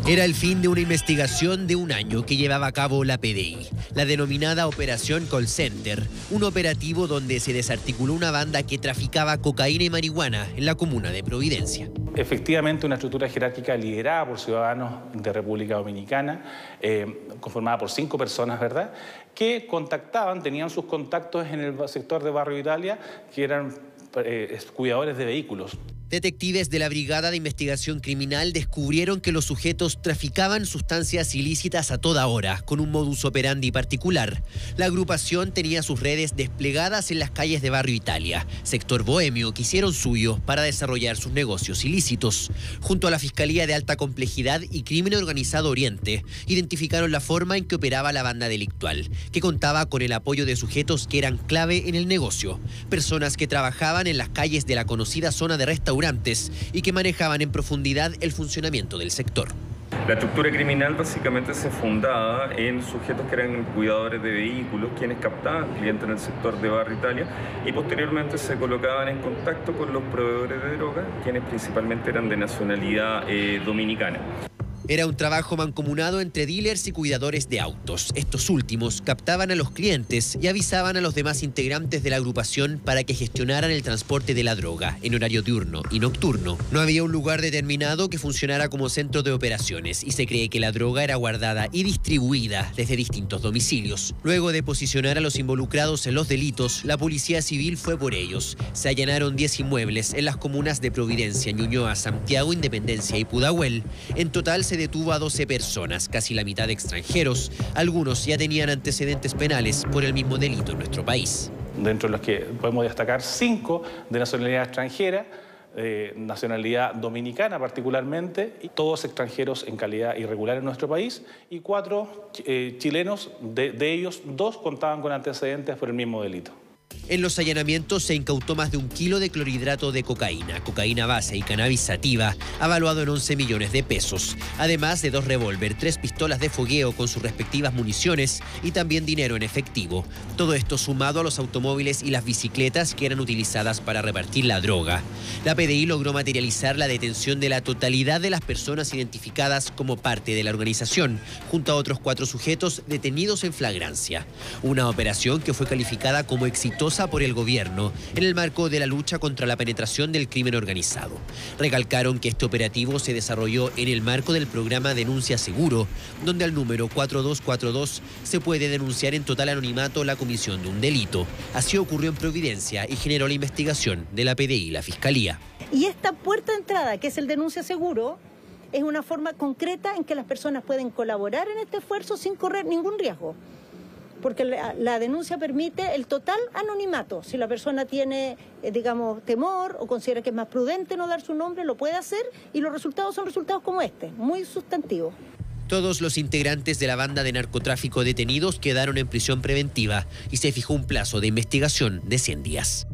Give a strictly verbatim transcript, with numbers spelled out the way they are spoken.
Era el fin de una investigación de un año que llevaba a cabo la P D I, la denominada Operación Call Center, un operativo donde se desarticuló una banda que traficaba cocaína y marihuana en la comuna de Providencia. Efectivamente, una estructura jerárquica liderada por ciudadanos de República Dominicana, eh, conformada por cinco personas, ¿verdad?, que contactaban, tenían sus contactos en el sector de Barrio Italia, que eran eh, cuidadores de vehículos. Detectives de la Brigada de Investigación Criminal descubrieron que los sujetos traficaban sustancias ilícitas a toda hora, con un modus operandi particular. La agrupación tenía sus redes desplegadas en las calles de Barrio Italia, sector bohemio, que hicieron suyo para desarrollar sus negocios ilícitos. Junto a la Fiscalía de Alta Complejidad y Crimen Organizado Oriente, identificaron la forma en que operaba la banda delictual, que contaba con el apoyo de sujetos que eran clave en el negocio, personas que trabajaban en las calles de la conocida zona de restaurantes y que manejaban en profundidad el funcionamiento del sector. La estructura criminal básicamente se fundaba en sujetos que eran cuidadores de vehículos, quienes captaban clientes en el sector de Barrio Italia y posteriormente se colocaban en contacto con los proveedores de droga, quienes principalmente eran de nacionalidad eh, dominicana. Era un trabajo mancomunado entre dealers y cuidadores de autos. Estos últimos captaban a los clientes y avisaban a los demás integrantes de la agrupación para que gestionaran el transporte de la droga en horario diurno y nocturno. No había un lugar determinado que funcionara como centro de operaciones y se cree que la droga era guardada y distribuida desde distintos domicilios. Luego de posicionar a los involucrados en los delitos, la Policía Civil fue por ellos. Se allanaron diez inmuebles en las comunas de Providencia, Ñuñoa, Santiago, Independencia y Pudahuel. En total se detuvo a doce personas, casi la mitad extranjeros. Algunos ya tenían antecedentes penales por el mismo delito en nuestro país. Dentro de los que podemos destacar cinco de nacionalidad extranjera, eh, nacionalidad dominicana particularmente, y todos extranjeros en calidad irregular en nuestro país, y cuatro eh, chilenos, de, de ellos dos contaban con antecedentes por el mismo delito. En los allanamientos se incautó más de un kilo de clorhidrato de cocaína, cocaína base y cannabis sativa, avaluado en once millones de pesos, además de dos revólver, tres pistolas de fogueo con sus respectivas municiones y también dinero en efectivo. Todo esto sumado a los automóviles y las bicicletas que eran utilizadas para repartir la droga. La P D I logró materializar la detención de la totalidad de las personas identificadas como parte de la organización, junto a otros cuatro sujetos detenidos en flagrancia. Una operación que fue calificada como exitosa por el gobierno en el marco de la lucha contra la penetración del crimen organizado. Recalcaron que este operativo se desarrolló en el marco del programa Denuncia Seguro, donde al número cuatro dos cuatro dos se puede denunciar en total anonimato la comisión de un delito. Así ocurrió en Providencia y generó la investigación de la P D I y la Fiscalía. Y esta puerta de entrada, que es el Denuncia Seguro, es una forma concreta en que las personas pueden colaborar en este esfuerzo sin correr ningún riesgo. Porque la, la denuncia permite el total anonimato. Si la persona tiene, eh, digamos, temor o considera que es más prudente no dar su nombre, lo puede hacer y los resultados son resultados como este, muy sustantivos. Todos los integrantes de la banda de narcotráfico detenidos quedaron en prisión preventiva y se fijó un plazo de investigación de cien días.